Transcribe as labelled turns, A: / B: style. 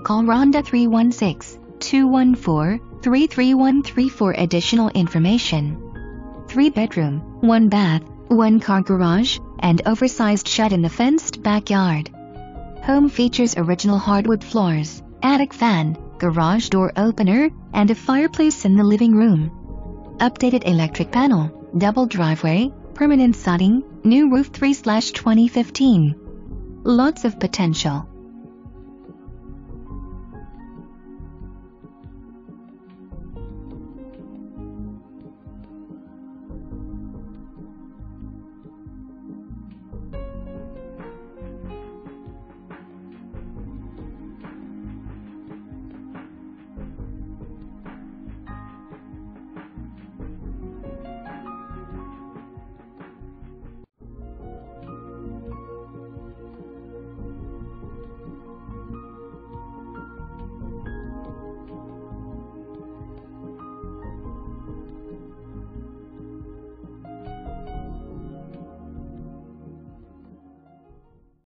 A: call Ronda 316-214-33134 for additional information. 3-bedroom, 1-bath, 1-car garage, and oversized shed in the fenced backyard. Home features original hardwood floors, attic fan, garage door opener, and a fireplace in the living room. Updated electric panel, double driveway, permanent siding, new roof 3/2015. Lots of potential.